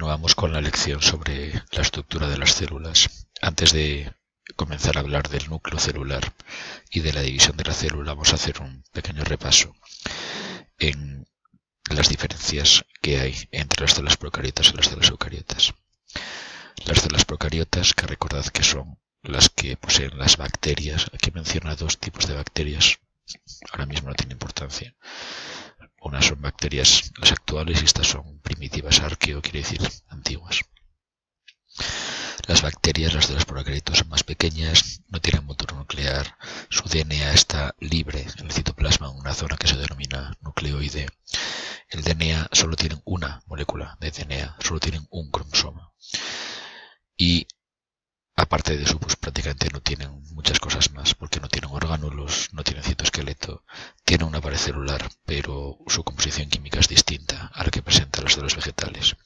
Continuamos con la lección sobre la estructura de las células. Antes de comenzar a hablar del núcleo celular y de la división de la célula, vamos a hacer un pequeño repaso en las diferencias que hay entre las células procariotas y las células eucariotas. Las células procariotas, que recordad que son las que poseen las bacterias, aquí menciona dos tipos de bacterias, ahora mismo no tiene importancia. Unas son bacterias las actuales y estas son primitivas, arqueo quiere decir antiguas. Las bacterias, las de los procariotas, son más pequeñas, no tienen motor nuclear, su DNA está libre en el citoplasma en una zona que se denomina nucleoide. El DNA solo tiene una molécula de DNA, solo tienen un cromosoma. Y aparte de eso, pues prácticamente no tienen muchas cosas más, porque no tienen orgánulos, no tienen citoesqueleto, tienen una pared celular, pero su composición química es distinta a la que presentan las células vegetales.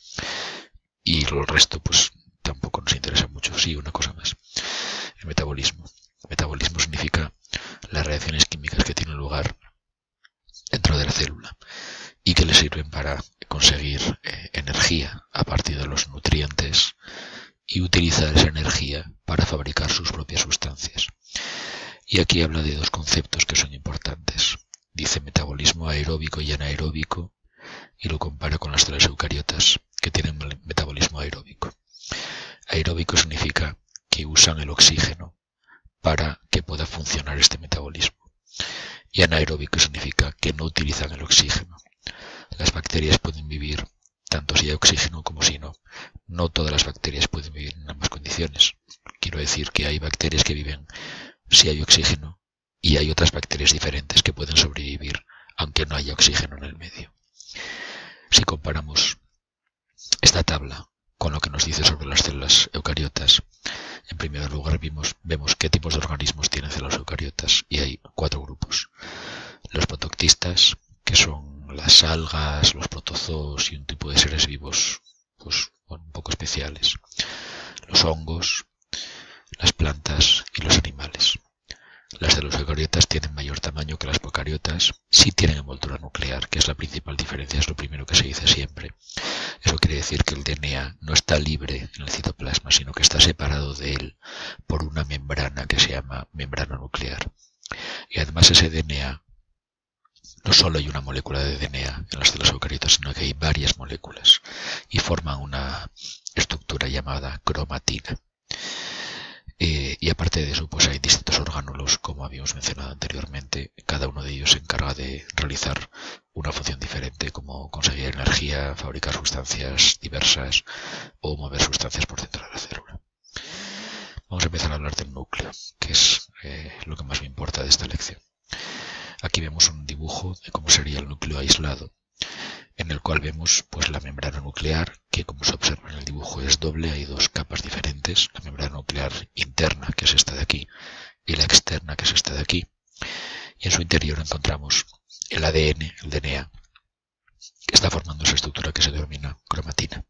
Y el resto, pues tampoco nos interesa mucho. Sí, una cosa más. El metabolismo. Metabolismo significa las reacciones químicas que tienen lugar dentro de la célula y que le sirven para conseguir energía a partir de los nutrientes y utilizar esa energía para fabricar sus propias sustancias. Y aquí habla de dos conceptos que son importantes. Dice metabolismo aeróbico y anaeróbico y lo compara con las células eucariotas que tienen metabolismo aeróbico. Aeróbico significa que usan el oxígeno para que pueda funcionar este metabolismo. Y anaeróbico significa que no utilizan el oxígeno. Las bacterias pueden vivir tanto si hay oxígeno como si no. No todas las bacterias pueden vivir en ambas condiciones. Quiero decir que hay bacterias que viven si hay oxígeno y hay otras bacterias diferentes que pueden sobrevivir aunque no haya oxígeno en el medio. Si comparamos esta tabla con lo que nos dice sobre las células eucariotas, en primer lugar vemos qué tipos de organismos tienen células eucariotas y hay 4 grupos. Los protoctistas, que son las algas, los protozoos y un tipo de seres vivos pues, un poco especiales. Los hongos, las plantas y los animales. Las células eucariotas tienen mayor tamaño que las procariotas, sí tienen envoltura nuclear, que es la principal diferencia, es lo primero que se dice siempre. Eso quiere decir que el DNA no está libre en el citoplasma, sino que está separado de él por una membrana que se llama membrana nuclear. Y además ese DNA, no solo hay una molécula de DNA en las células eucariotas, sino que hay varias moléculas y forman una estructura llamada cromatina. Y aparte de eso, pues hay distintos orgánulos, como habíamos mencionado anteriormente. Cada uno de ellos se encarga de realizar una función diferente, como conseguir energía, fabricar sustancias diversas o mover sustancias por dentro de la célula. Vamos a empezar a hablar del núcleo, que es lo que más me importa de esta lección. Aquí vemos un dibujo de cómo sería el núcleo aislado, en el cual vemos pues la membrana nuclear, que como se observa en el dibujo es doble, hay 2 capas diferentes, la membrana nuclear interna, que es esta de aquí, y la externa, que es esta de aquí, y en su interior encontramos el ADN, el DNA, que está formando esa estructura que se denomina cromatina.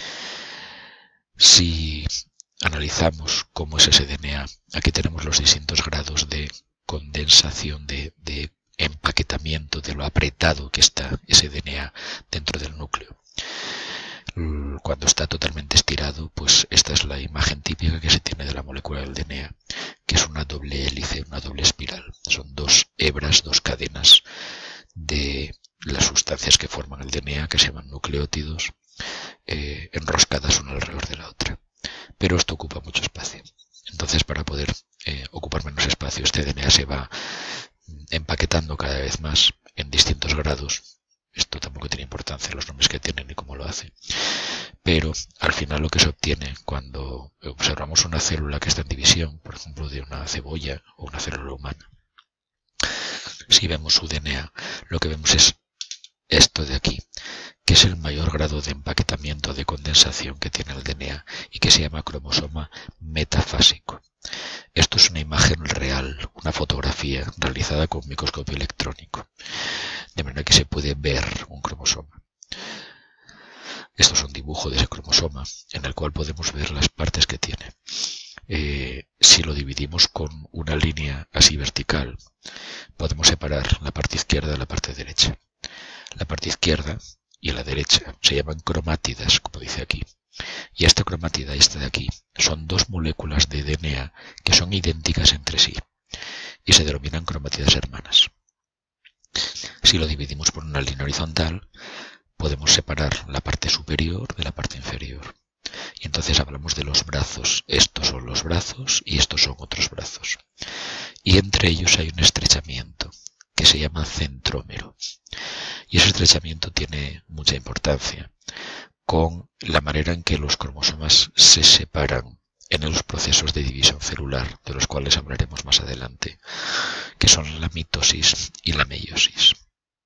Si analizamos cómo es ese DNA, aquí tenemos los distintos grados de condensación, de empaquetamiento, de lo apretado que está ese DNA dentro del núcleo. Cuando está totalmente estirado, pues esta es la imagen típica que se tiene de la molécula del DNA, que es una doble hélice, una doble espiral. Son 2 hebras, 2 cadenas de las sustancias que forman el DNA, que se llaman nucleótidos, enroscadas una alrededor de la otra. Pero esto ocupa mucho espacio. Entonces, para poder ocupar menos espacio, este DNA se va empaquetando cada vez más en distintos grados. Esto tampoco tiene importancia los nombres que tienen ni cómo lo hace. Pero al final lo que se obtiene cuando observamos una célula que está en división, por ejemplo de una cebolla o una célula humana, si vemos su DNA, lo que vemos es esto de aquí, que es el mayor grado de empaquetamiento, de condensación que tiene el DNA y que se llama cromosoma metafásico. Esto es una imagen real, una fotografía realizada con un microscopio electrónico, de manera que se puede ver un cromosoma. Esto es un dibujo de ese cromosoma, en el cual podemos ver las partes que tiene. Si lo dividimos con una línea así vertical, podemos separar la parte izquierda de la parte derecha. La parte izquierda y la derecha se llaman cromátidas, como dice aquí, y esta cromatida, esta de aquí, son dos moléculas de DNA que son idénticas entre sí y se denominan cromatidas hermanas. Si lo dividimos por una línea horizontal, podemos separar la parte superior de la parte inferior. Y entonces hablamos de los brazos. Estos son los brazos y estos son otros brazos. Y entre ellos hay un estrechamiento que se llama centrómero. Y ese estrechamiento tiene mucha importancia con la manera en que los cromosomas se separan en los procesos de división celular, de los cuales hablaremos más adelante, que son la mitosis y la meiosis.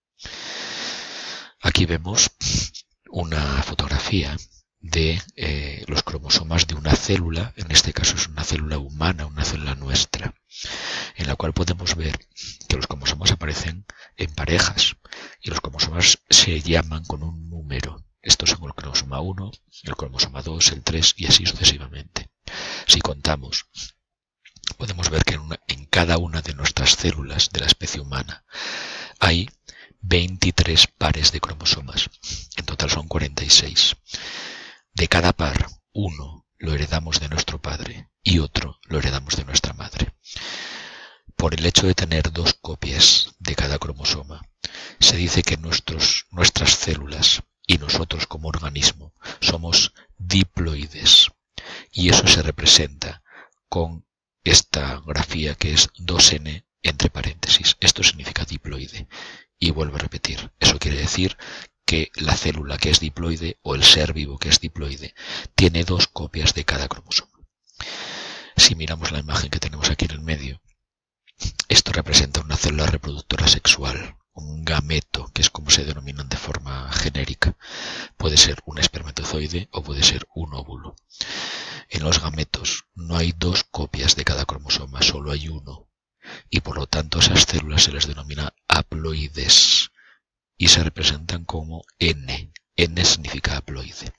Aquí vemos una fotografía de los cromosomas de una célula, en este caso es una célula humana, una célula nuestra, en la cual podemos ver que los cromosomas aparecen en parejas y los cromosomas se llaman con un número. Estos son el cromosoma 1, el cromosoma 2, el 3 y así sucesivamente. Si contamos, podemos ver que en cada una de nuestras células de la especie humana hay 23 pares de cromosomas. En total son 46. De cada par, uno lo heredamos de nuestro padre y otro lo heredamos de nuestra madre. Por el hecho de tener dos copias de cada cromosoma, se dice que nuestras células y nosotros como organismo somos diploides. Y eso se representa con esta grafía que es 2n entre paréntesis. Esto significa diploide. Y vuelvo a repetir, eso quiere decir que la célula que es diploide o el ser vivo que es diploide tiene dos copias de cada cromosoma. Si miramos la imagen que tenemos aquí en el medio, esto representa una célula reproductora sexual, un gameto, que es como se denominan de forma genérica. Puede ser un espermatozoide o puede ser un óvulo. En los gametos no hay dos copias de cada cromosoma, solo hay uno. Y por lo tanto a esas células se les denomina haploides y se representan como N. N significa haploide.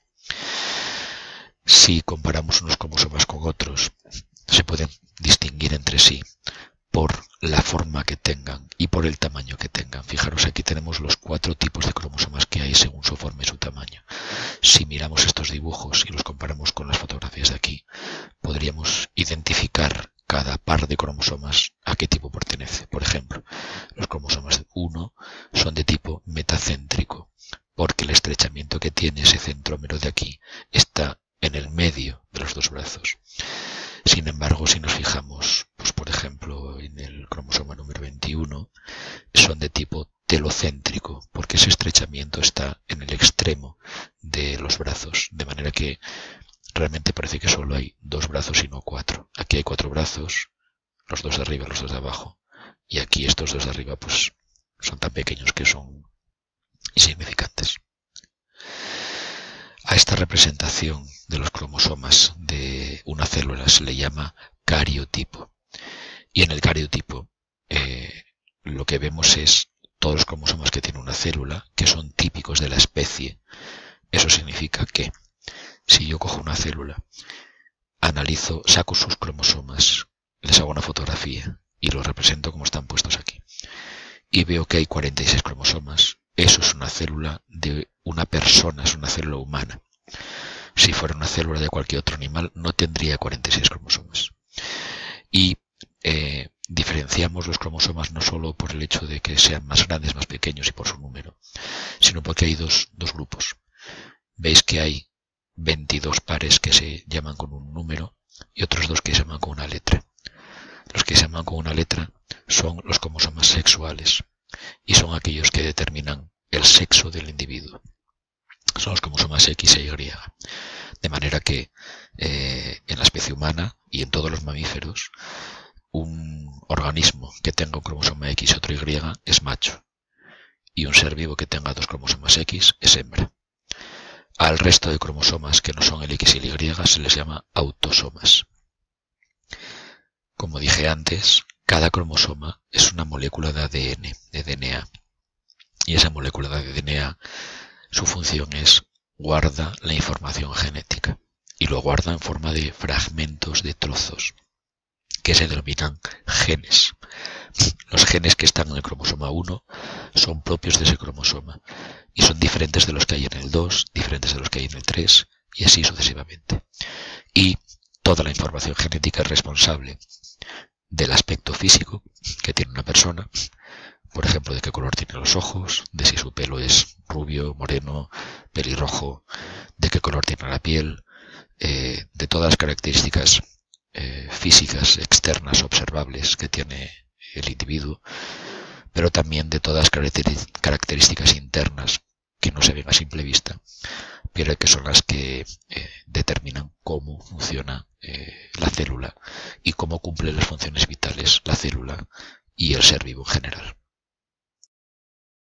Si comparamos unos cromosomas con otros, se pueden distinguir entre sí por la forma que tengan y por el tamaño que tengan. Fijaros, aquí tenemos los 4 tipos de cromosomas que hay según su forma y su tamaño. Si miramos estos dibujos y los comparamos con las fotografías de aquí, podríamos identificar cada par de cromosomas a qué tipo pertenece. Por ejemplo, los cromosomas 1 son de tipo metacéntrico, porque el estrechamiento que tiene ese centrómero de aquí está en el medio de los dos brazos. Sin embargo, si nos fijamos, pues por ejemplo, en el cromosoma número 21, son de tipo telocéntrico, porque ese estrechamiento está en el extremo de los brazos, de manera que realmente parece que solo hay 2 brazos y no 4. Aquí hay 4 brazos, los 2 de arriba, los 2 de abajo, y aquí estos 2 de arriba pues son tan pequeños que son insignificantes. A esta representación de los cromosomas de una célula se le llama cariotipo. Y en el cariotipo lo que vemos es todos los cromosomas que tiene una célula, que son típicos de la especie. Eso significa que si yo cojo una célula, analizo, saco sus cromosomas, les hago una fotografía y los represento como están puestos aquí. Y veo que hay 46 cromosomas. Eso es una célula de una persona, es una célula humana. Si fuera una célula de cualquier otro animal, no tendría 46 cromosomas. Y diferenciamos los cromosomas no solo por el hecho de que sean más grandes, más pequeños y por su número, sino porque hay dos grupos. Veis que hay 22 pares que se llaman con un número y otros 2 que se llaman con una letra. Los que se llaman con una letra son los cromosomas sexuales y son aquellos que determinan el sexo del individuo. Son los cromosomas X e Y. De manera que en la especie humana y en todos los mamíferos, un organismo que tenga un cromosoma X y otro Y es macho. Y un ser vivo que tenga 2 cromosomas X es hembra. Al resto de cromosomas que no son el X y el Y se les llama autosomas. Como dije antes, cada cromosoma es una molécula de ADN, de DNA. Y esa molécula de DNA, su función es guarda la información genética. Y lo guarda en forma de fragmentos de trozos, que se denominan genes. Los genes que están en el cromosoma 1 son propios de ese cromosoma y son diferentes de los que hay en el 2, diferentes de los que hay en el 3 y así sucesivamente. Y toda la información genética es responsable del aspecto físico que tiene una persona, por ejemplo, de qué color tiene los ojos, de si su pelo es rubio, moreno, pelirrojo, de qué color tiene la piel, de todas las características físicas externas observables que tiene el individuo, pero también de todas las características internas que no se ven a simple vista, pero que son las que determinan cómo funciona la célula y cómo cumple las funciones vitales la célula y el ser vivo en general.